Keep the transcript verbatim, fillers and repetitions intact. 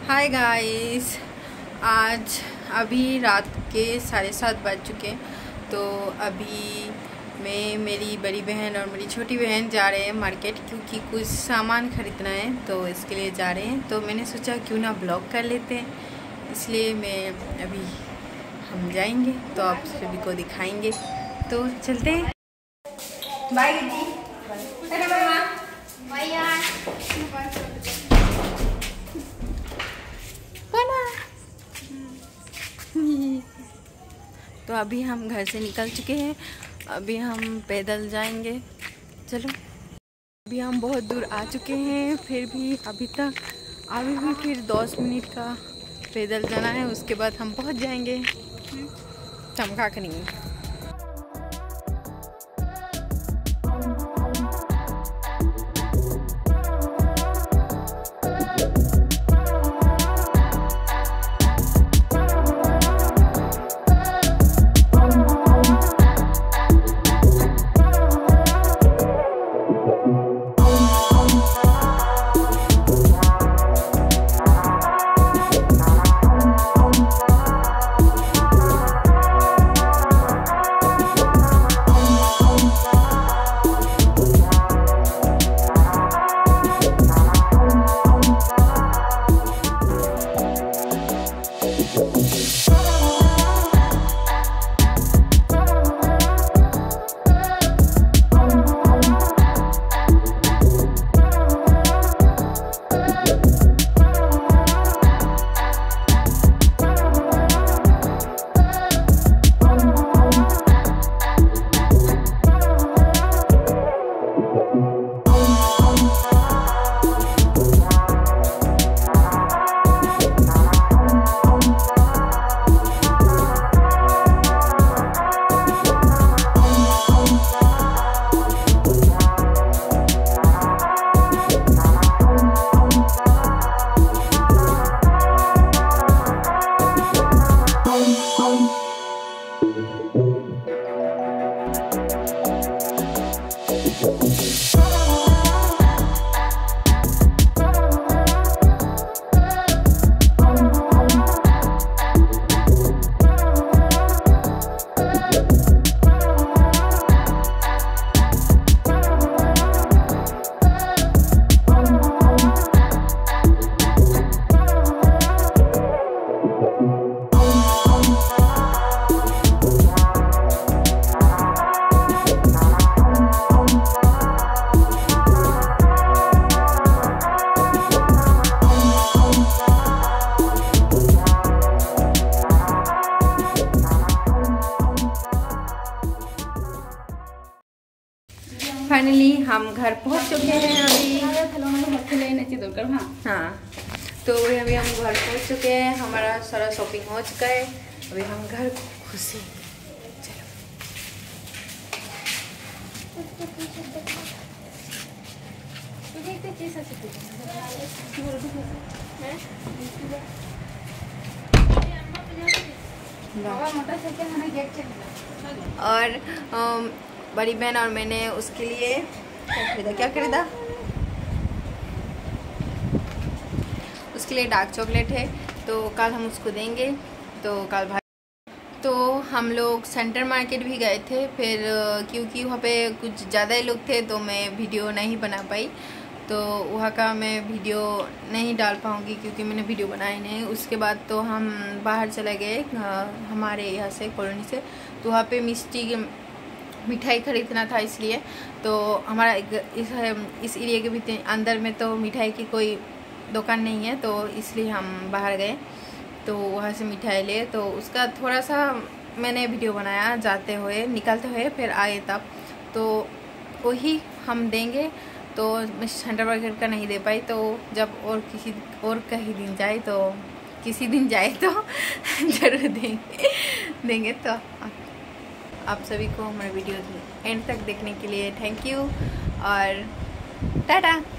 Hi guys, आज अभी रात के साढ़े सात बज चुके हैं। तो अभी मैं, मेरी बड़ी बहन और मेरी छोटी बहन जा रहे हैं मार्केट, क्योंकि कुछ सामान ख़रीदना है तो इसके लिए जा रहे हैं। तो मैंने सोचा क्यों ना ब्लॉग कर लेते हैं, इसलिए मैं अभी हम जाएंगे तो आप सभी को दिखाएंगे। तो चलते हैं। बाय दीदी। बाय यार। तो अभी हम घर से निकल चुके हैं, अभी हम पैदल जाएंगे। चलो, अभी हम बहुत दूर आ चुके हैं, फिर भी अभी तक अभी भी फिर दस मिनट का पैदल जाना है, उसके बाद हम पहुंच जाएंगे चमका कनी। फाइनली हम घर पहुंच चुके हैं। अभी हाँ, तो अभी हम घर पहुंच चुके हैं, हमारा सारा शॉपिंग हो चुका है। अभी हम घर खुशी। और um, बड़ी बहन और मैंने उसके लिए क्या खरीदा क्या खरीदा उसके लिए डार्क चॉकलेट है, तो कल हम उसको देंगे। तो कल भाई तो हम लोग सेंटर मार्केट भी गए थे, फिर क्योंकि वहाँ पे कुछ ज़्यादा ही लोग थे तो मैं वीडियो नहीं बना पाई, तो वहाँ का मैं वीडियो नहीं डाल पाऊँगी क्योंकि मैंने वीडियो बनाई नहीं। उसके बाद तो हम बाहर चले गए हमारे यहाँ से कॉलोनी से, तो वहाँ पे मिष्टी मिठाई खरीदना था, इसलिए तो हमारा इस इस एरिया के भी अंदर में तो मिठाई की कोई दुकान नहीं है, तो इसलिए हम बाहर गए, तो वहाँ से मिठाई ले। तो उसका थोड़ा सा मैंने वीडियो बनाया जाते हुए, निकलते हुए, फिर आए तब, तो वही हम देंगे। तो मैं सेंटर मार्केट का नहीं दे पाई, तो जब और किसी और कहीं दिन जाए तो किसी दिन जाए तो ज़रूर देंगे देंगे तो आप सभी को हमारे वीडियो एंड तक देखने के लिए थैंक यू और टाटा।